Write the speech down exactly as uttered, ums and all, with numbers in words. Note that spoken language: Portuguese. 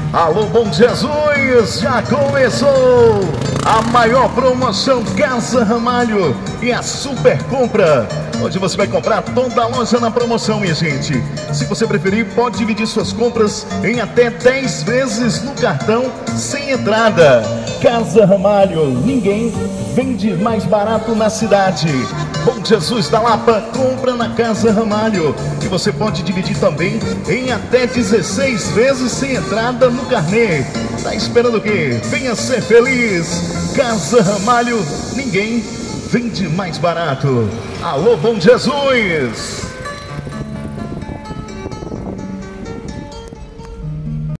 Alô, Bom Jesus, já começou a maior promoção Casa Ramalho e a super compra, onde você vai comprar toda a loja na promoção, minha gente. Se você preferir, pode dividir suas compras em até dez vezes no cartão sem entrada. Casa Ramalho, ninguém vende mais barato na cidade. Bom Jesus da Lapa, compra na Casa Ramalho. E você pode dividir também em até dezesseis vezes sem entrada no carnê. Tá esperando o quê? Venha ser feliz. Casa Ramalho, ninguém vende mais barato. Alô, Bom Jesus!